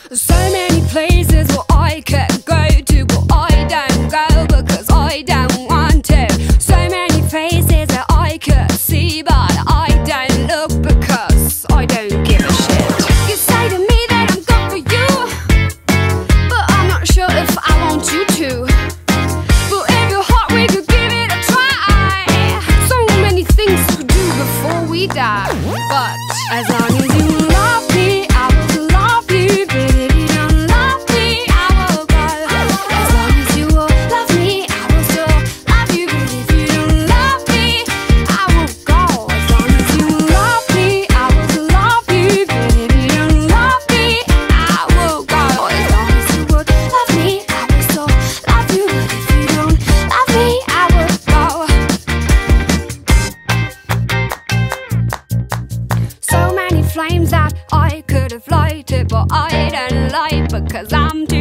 So many places where I could go to, but I don't go because I don't want to. So many faces that I could see, but I don't look because I don't give a shit. You say to me that I'm good for you, but I'm not sure if I want you to. But if you're hot, we could give it a try. So many things to do before we die. But as long as you love me, I will love you. But if you don't love me, I will go. As long as you will love me, I will still love you. But if you don't love me, I will go. As long as you love me, I will love you. But if you don't love me, I will go. As long as you would love me, I will still love you. But if you don't love me, I will go. So many flames that I could have lighted, but I don't light because I'm too